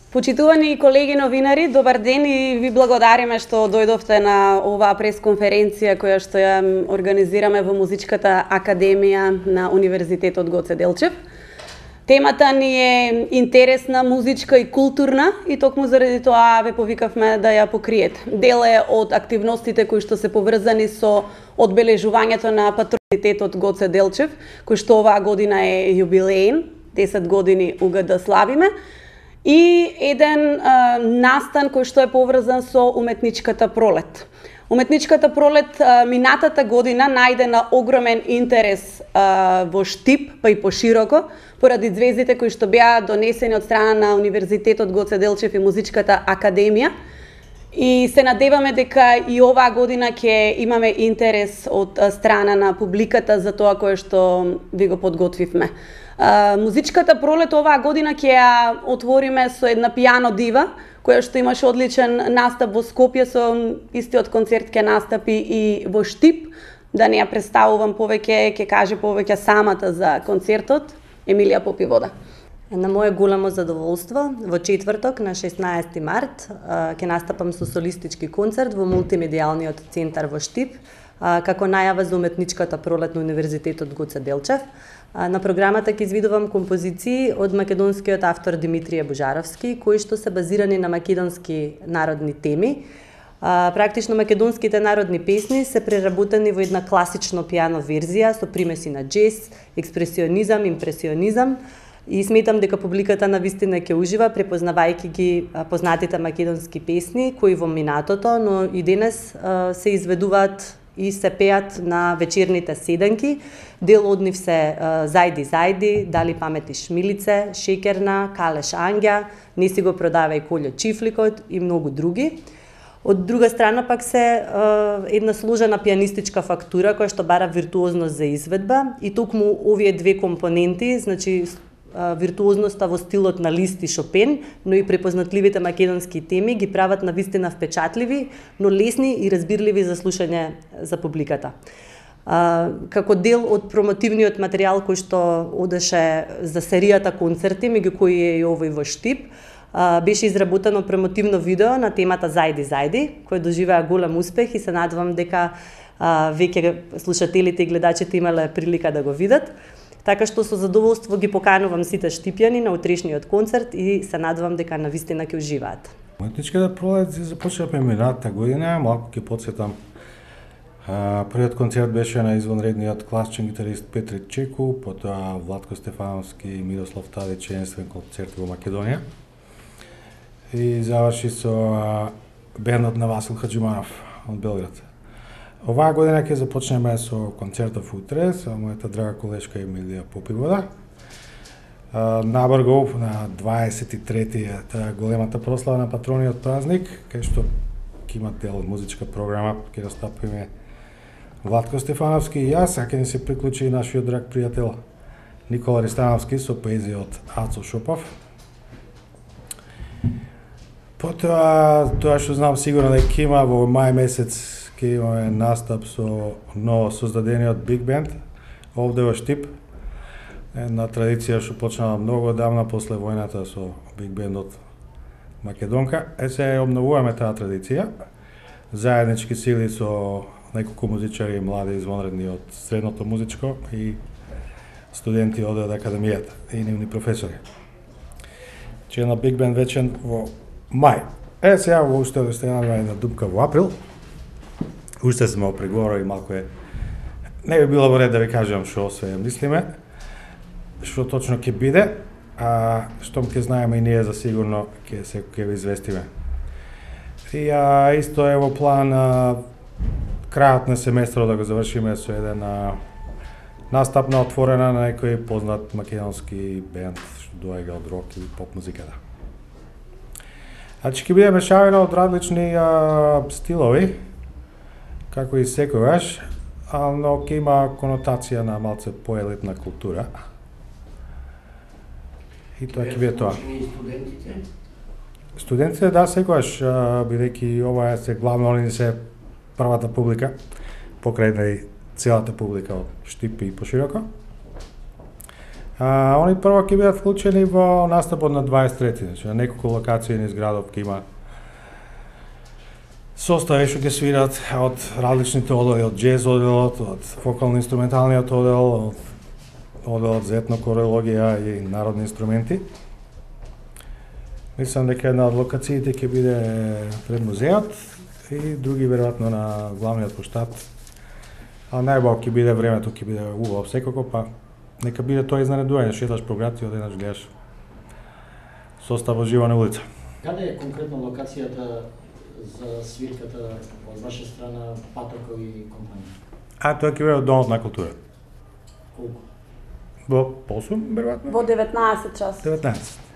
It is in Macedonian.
Почитувани колеги новинари, добар ден и ви благодариме што дојдовте на оваа пресконференција која што ја организираме во Музичката академија на Универзитетот Гоце Делчев. Темата ни е интересна, музичка и културна и токму заради тоа ве повикавме да ја покриете. Дел е од активностите кои што се поврзани со одбележувањето на патронитетот Гоце Делчев, кој што оваа година е јубилеен, 10 години УГД славиме. И еден настан кој што е поврзан со уметничката пролет. Уметничката пролет минатата година најде на огромен интерес во Штип, па и пошироко, поради звездите кои што беа донесени од страна на Универзитетот Гоце Делчев и Музичката академија. И се надеваме дека и оваа година ќе имаме интерес од страна на публиката за тоа кое што ви го подготвивме. Музичката пролет оваа година ќе ја отвориме со една пијано дива, која што имаше одличен настап во Скопје, со истиот концерт ќе настапи и во Штип. Да не ја представувам повеќе, ќе каже повеќе самата за концертот, Емилија Попивода. На мое голямо задоволство, во четврток на 16 март ќе настапам со солистички концерт во мултимедијалниот центар во Штип, како најава за уметничката пролет на Универзитетот Гоце Делчев. На програмата ќе извидувам композиции од македонскиот автор Димитрije Божаровски, кои што се базирани на македонски народни теми. Практично македонските народни песни се преработени во една класично пијано верзија со примеси на џез, експресионизам, импресионизам. И сметам дека публиката навистина ќе ужива препознавајќи ги познатите македонски песни кои во минатото, но и денес се изведуваат и се пеат на вечерните седанки. Дел од нив се Зајди, зајди, Дали памети Шмилице, Шекерна, Калеш Ангја, Не си го продавај Колјо чифликот и многу други. Од друга страна пак се една сложена пијанистичка фактура која што бара виртуозност за изведба и токму овие две компоненти, значи виртуозноста во стилот на Лист и Шопен, но и препознатливите македонски теми ги прават навистина впечатливи, но лесни и разбирливи за слушање за публиката. Како дел од промотивниот материјал кој што одеше за серијата концерти, меѓу кои е и овој во Штип, беше изработено промотивно видео на темата Зајди, зајди, кој доживеа голем успех и се надевам дека веќе слушателите и гледачите имале прилика да го видат. Така што со задоволство ги поканувам сите штипјани на утрешниот концерт и се надевам дека навистина ќе уживаат. Уметничката пролет започнавме минатата година, малку ќе потсетам. Првиот концерт беше на извонредниот класичен гитарист Петри Чеку, потоа Владко Стефановски и Мирослав Тадич единствен концерт во Македонија. И заврши со бендот на Васил Хаджиманов од Белград. Оваа година ќе започнеме со концертов утре со мојата драга колешка Емилија Попивода. Набргов на 23-тиот големата прослава на патрониот празник, кај што ќе има дел од музичка програма, ќе настапиме Владко Стефановски и јас, а ќе ни се приклучи и нашиот драг пријател Никола Ристановски со поезија од Ацо Шопов. Потоа, тоа што знам сигурно дека има во мај месец ќе имаме настап со ново создадениот Big Band овде во Штип. Една традиција што почнала многу одамна после војната со Big Bandот Македонка. Се обновуваме таа традиција. Заеднички сили со неколку музичари млади извонредни од средното музичко и студенти од академијата и нивни професори. Че на Big Band вечен во мај. Сега во уште една думка во април. Уште сме опреговорили малку е. Не би било во ред да ви кажам што се мислиме, што точно ќе биде, а штом ќе знаеме и ние за сигурно ќе ви известиме. И исто е во план крајот на семестрот да го завршиме со еден настап на отворена на некој познат македонски бенд што доаѓа од рок и поп музиката. Значи ќе биде мешавина од различни стилови, како и секогаш, но ќе има конотација на малце поелитна култура. И тоа ќе биде тоа. Студентите, да, секогаш, бидејќи ова е главно, они се првата публика, покрај целата публика од Штип и пошироко. Они прво ќе бидат вклучени во настапот на 23-ти, значи на неколку локации низ градов ќе има состави што ќе свират од различните одели, од џез оделот, од вокално-инструменталниот одел, од оделот за етнокорологија и народни инструменти. Мислам дека една од локациите ќе биде пред музеот и други веројатно на главниот плоштад. А најбал ќе биде времето, ќе биде убаво секако, па нека биде тоа изненадување, шеташ по град и одеднаш гледаш состав живо на улица. Каде е конкретно локацијата за свирката од ваша страна, Патоко и компанија? Тоа ќе биде Домот на култура. Колку? Во 8, веројатно? Во 19 час. 19.